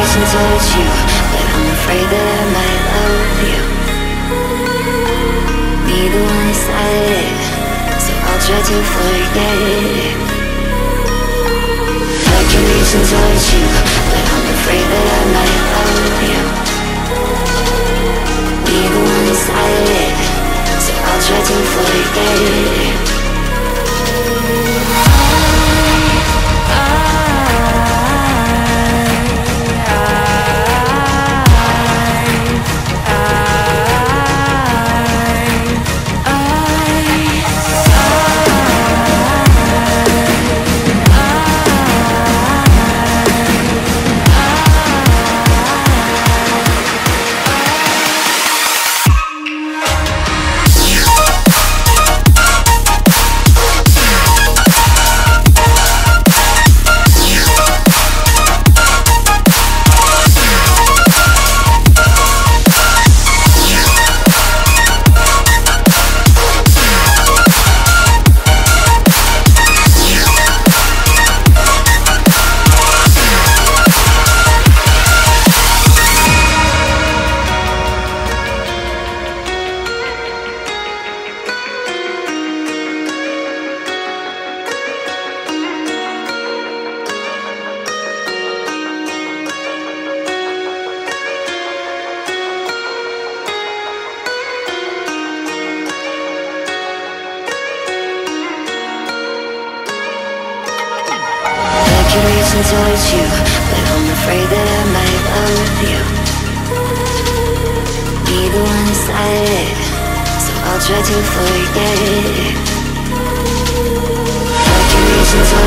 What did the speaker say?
reason towards you, but I'm afraid that I might love you. Neither one decided, so I'll try to forget it. Like a reason towards you, but I'm afraid that I might love you. Neither one decided, so I'll try to forget it. Reason towards you, but I'm afraid that I might love you. Neither one decided, so I'll try to forget it. Like a reason towards